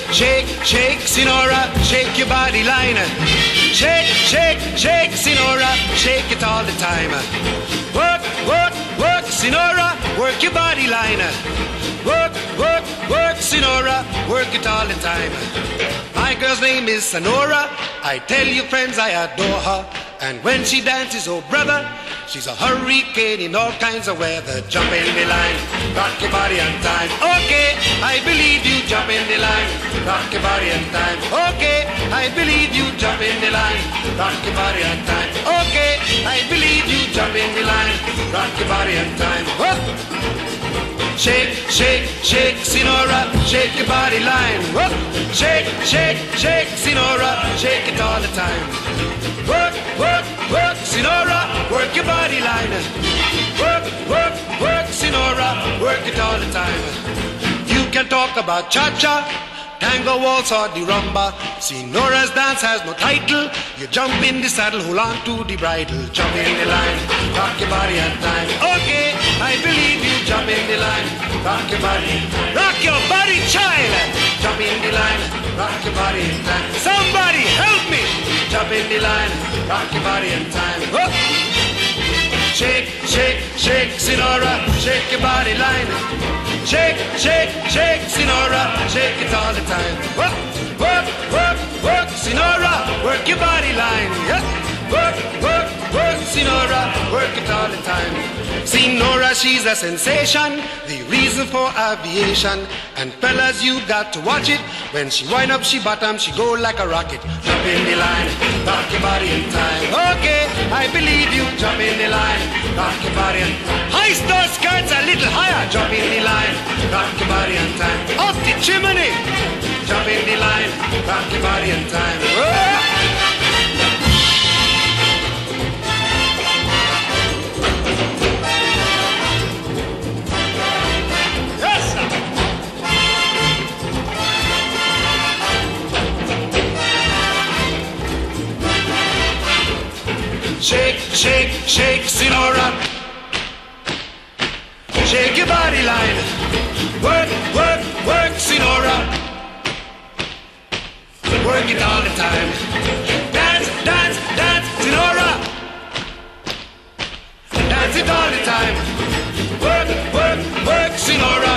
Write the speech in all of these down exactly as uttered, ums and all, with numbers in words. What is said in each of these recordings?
shake, shake, Sinora, shake your body line. Shake, shake, shake, Sinora, shake it all the time. Work, work, work, Sinora, work your body line. Work, work, work, Sinora, work it all the time. My girl's name is Sonora. I tell you friends, I adore her. And when she dances, oh brother, she's a hurricane in all kinds of weather. Jump in the line, rock your body on time. Okay, I believe you, jump in the line, rock your body on time. Okay, I believe you, jump in the line, rock your body on time. Okay, I believe you, jump in the line, rock your body on time. Whoa. Shake, shake, shake, Sinora, shake your body line. Whoa. Shake, shake, shake, Sinora, shake it all the time. Work, work, work, Sinora, work your body line. Work, work, work, Sinora, work it all the time. You can talk about cha-cha, tango, waltz or the rumba. Sinora's dance has no title. You jump in the saddle, hold on to the bridle. Jump in the line, rock your body on time. Okay, I believe you, jump in the line, rock your body. Rock your body, child. Jump in the line, rock your body in time. Somebody help me. Jump in the line, rock your body in time. Whoa. Shake, shake, shake, Sinora, shake your body line. Shake, shake, shake, Sinora, shake it all the time. Work, work, work, work, Sinora, work your body line. Yeah. Work, work, work, Sinora, work it all the time. Sinora, she's a sensation, the reason for aviation. And fellas, you got to watch it. When she wind up, she bottom, she go like a rocket. Jump in the line, rock your body in time. Okay, I believe you, jump in the line, rock your body in time. Hoist those skirts a little higher, jump in the line, rock your body in time. Up the chimney, jump in the line, rock your body in time. Whoa. Shake, shake, shake, Sinora. Shake your body line. Work, work, work, Sinora. Work it all the time. Dance, dance, dance, Sinora. Dance it all the time. Work, work, work, Sinora.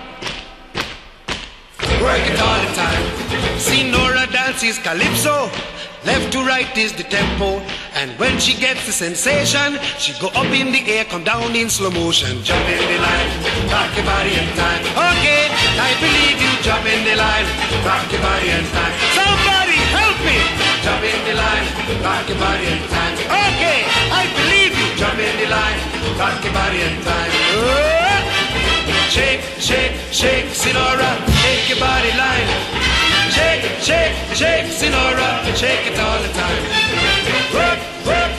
Work it all the time. Sinora dances calypso. Left to right is the tempo. And when she gets the sensation, she go up in the air, come down in slow motion. Jump in the line, rock your body in time. Okay, I believe you, jump in the line, rock your body in time. Somebody help me! Jump in the line, rock your body in time. Okay, I believe you, jump in the line, rock your body in time. Oh! Shake, shake, shake, Sinora, shake your body line. Shake, shake, shake, Sinora, shake it all the time. Work, work,